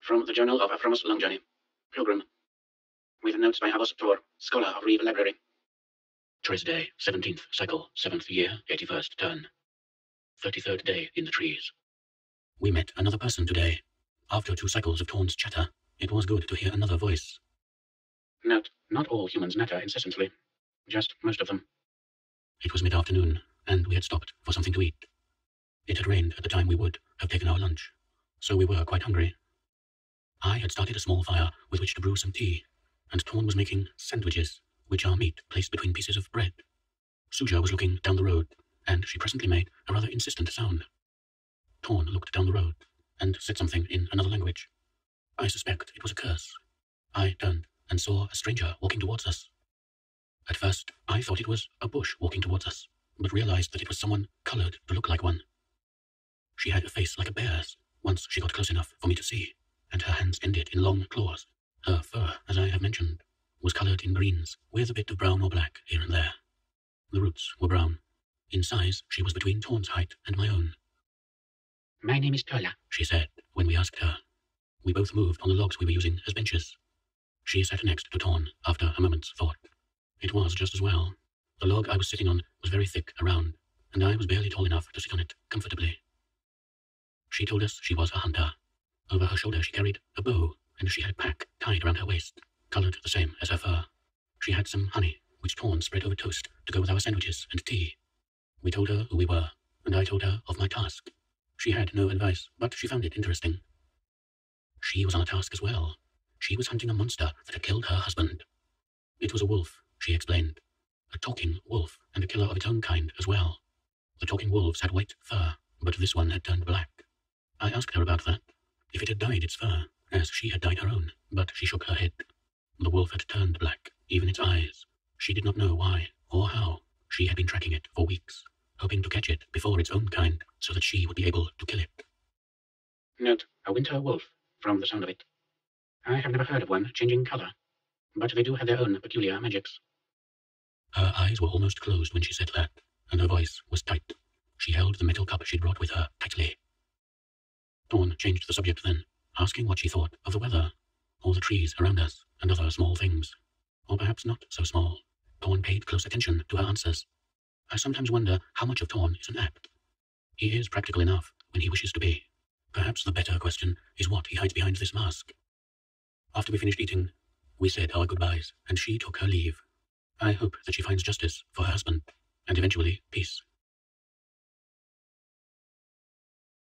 From the Journal of a Famous Longjourney. Pilgrim. With notes by Abbas Tor, scholar of Reeve Library. Tresday, 17th cycle, 7th year, 81st turn. 33rd day in the trees. We met another person today. After 2 cycles of Torn's chatter, it was good to hear another voice. Note, not all humans natter incessantly. Just most of them. It was mid-afternoon, and we had stopped for something to eat. It had rained at the time we would have taken our lunch, so we were quite hungry. I had started a small fire with which to brew some tea, and Torn was making sandwiches, which are meat placed between pieces of bread. Suja was looking down the road, and she presently made a rather insistent sound. Torn looked down the road, and said something in another language. I suspect it was a curse. I turned and saw a stranger walking towards us. At first, I thought it was a bush walking towards us, but realized that it was someone colored to look like one. She had a face like a bear's, once she got close enough for me to see, and her hands ended in long claws. Her fur, as I have mentioned, was colored in greens, with a bit of brown or black here and there. The roots were brown. In size, she was between Torn's height and my own. My name is Tola, she said, when we asked her. We both moved on the logs we were using as benches. She sat next to Torn after a moment's thought. It was just as well. The log I was sitting on was very thick around, and I was barely tall enough to sit on it comfortably. She told us she was a hunter. Over her shoulder she carried a bow, and she had a pack tied around her waist, colored the same as her fur. She had some honey, which Torn spread over toast to go with our sandwiches and tea. We told her who we were, and I told her of my task. She had no advice, but she found it interesting. She was on a task as well. She was hunting a monster that had killed her husband. It was a wolf, she explained. A talking wolf, and a killer of its own kind as well. The talking wolves had white fur, but this one had turned black. I asked her about that, if it had dyed its fur, as she had dyed her own, but she shook her head. The wolf had turned black, even its eyes. She did not know why, or how. She had been tracking it for weeks, hoping to catch it before its own kind, so that she would be able to kill it. Note, a winter wolf, from the sound of it. I have never heard of one changing color, but they do have their own peculiar magics. Her eyes were almost closed when she said that, and her voice was tight. She held the metal cup she'd brought with her tightly. Torn changed the subject then, asking what she thought of the weather, all the trees around us, and other small things. Or perhaps not so small. Torn paid close attention to her answers. I sometimes wonder how much of Torn is an act. He is practical enough when he wishes to be. Perhaps the better question is what he hides behind this mask. After we finished eating, we said our goodbyes, and she took her leave. I hope that she finds justice for her husband, and eventually peace.